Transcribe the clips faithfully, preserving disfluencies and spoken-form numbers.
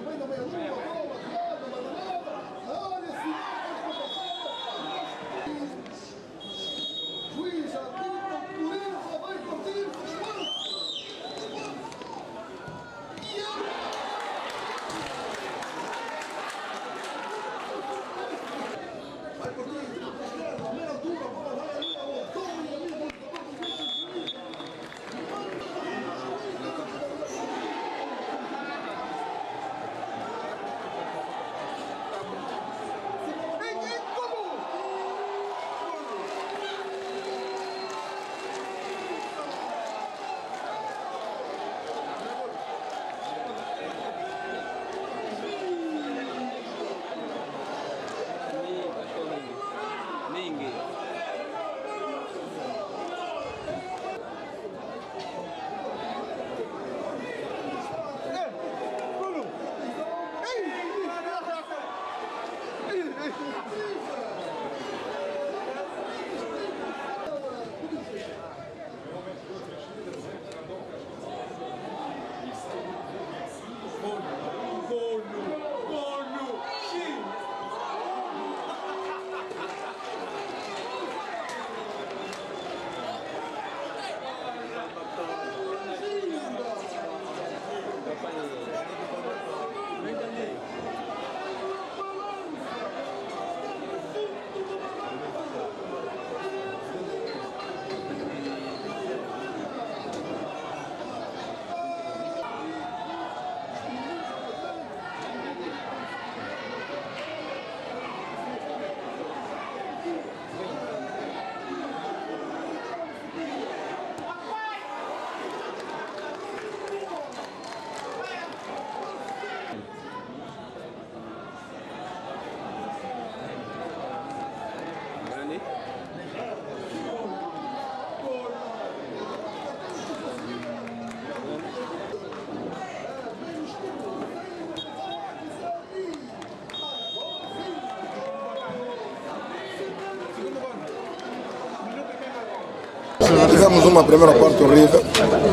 Tivemos uma primeira parte horrível,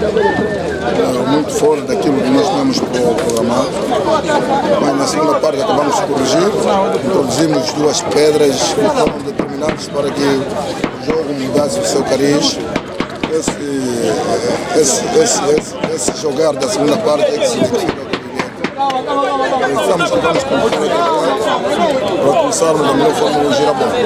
muito fora daquilo que nós tínhamos programado, mas na segunda parte acabamos de corrigir, introduzimos duas pedras que foram determinantes para que o jogo mudasse o seu cariz. Esse, esse, esse, esse, esse jogar da segunda parte é que se identifica com o Estamos tentando para começarmos da melhor forma hoje a bola.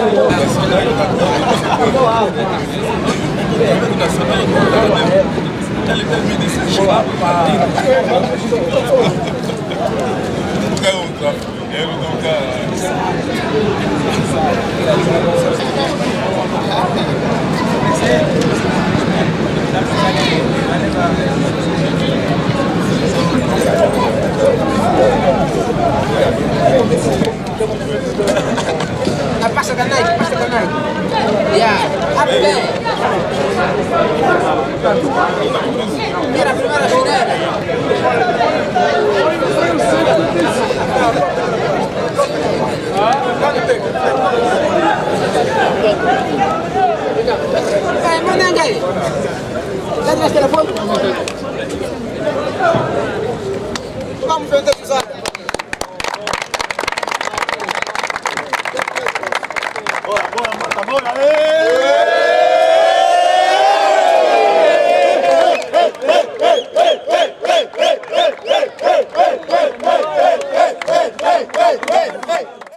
Passa da Nike, passa da Nike. Yeah, abre bem. Era a primeira chinela. Vai, manda aí. Dá atrás do telefone. Vamos ver.